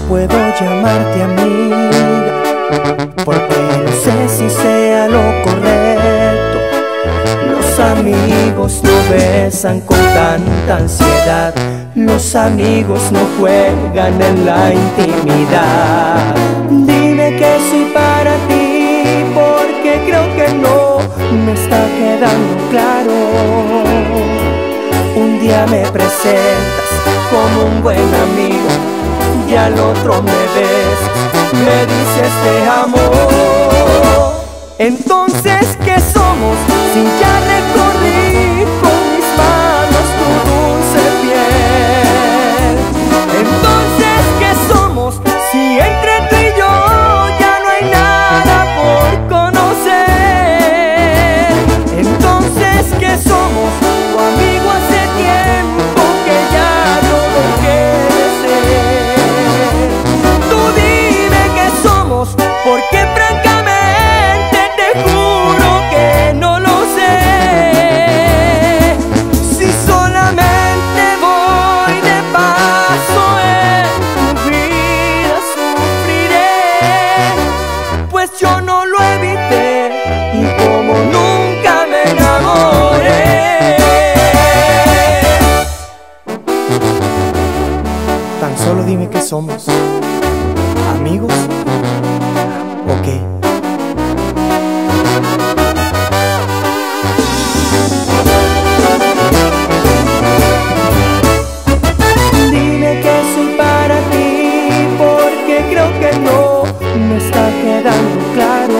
puedo llamarte amiga, porque no sé si sea lo correcto. Los amigos no besan con tanta ansiedad, los amigos no juegan en la intimidad. Dime que soy para ti, porque creo que no me está quedando claro. Un día me presentas como un buen amigo y al otro me besas, me dices te amo. Entonces, ¿qué somos si ya recorrí con mis manos tu dulce piel? Entonces, ¿qué somos si entre tú y yo ya no hay nada por conocer? Entonces, ¿qué somos? Tu amigo hace tiempo que ya no lo quieres ser. Tú dime qué somos, porque francamente te juro que no lo sé. Si solamente voy de paso en tu vida sufriré, pues yo no lo evité y como nunca me enamoré. Tan solo dime que somos amigos o qué. Dime que soy para ti, porque creo que no me está quedando claro.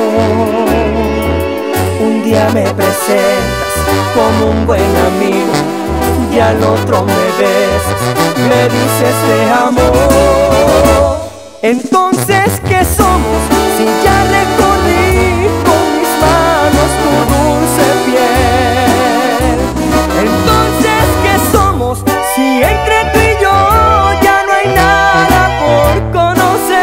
Un día me presentas como un buen amigo y al otro me besas, me dices te amo. Entonces, ¿qué somos si ya recorrí con mis manos tu dulce piel? Entonces, ¿qué somos si entre tú y yo ya no hay nada por conocer?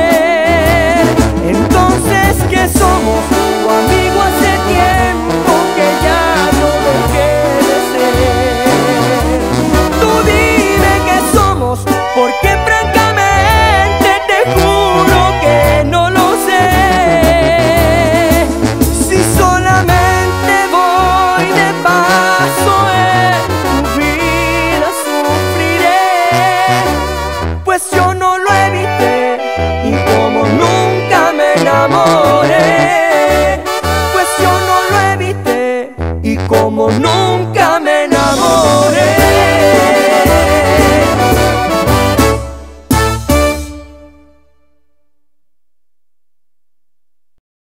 Entonces, ¿qué somos? Tu amigo hace tiempo que ya no lo quieres ser. Tú dime qué somos, porque francamente te juro que no lo sé. Si solamente voy de paso en tu vida sufriré, pues yo no lo evité y como nunca me enamoré, pues yo no lo evité y como nunca me